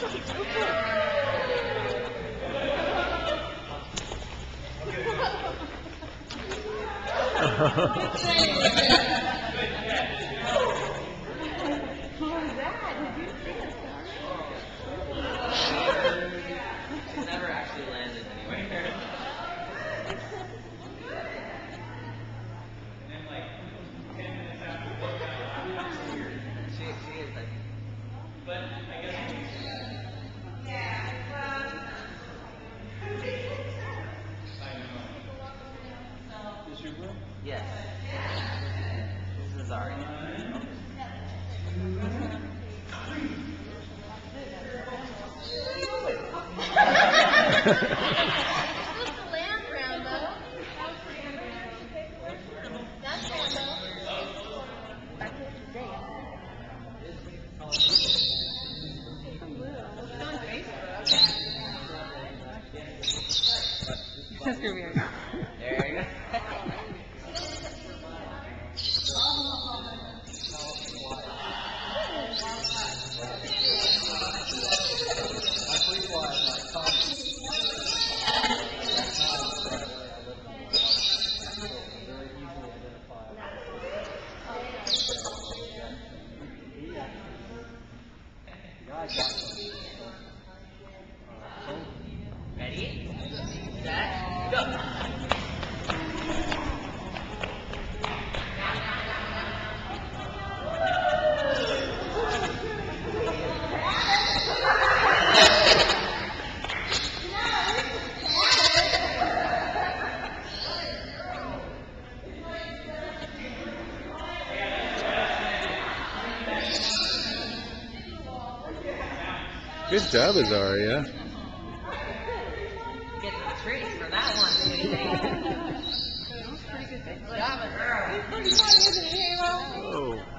Never actually landed anywhere. She is, I think. But I guess. Yes. This is Ari. That's gonna be weird. There you go. Ready? Set, go! Good job, Azaria. Get the treats for that one, sweetie. That was pretty good. Good job, girl. Pretty funny, isn't it, Halo? Oh.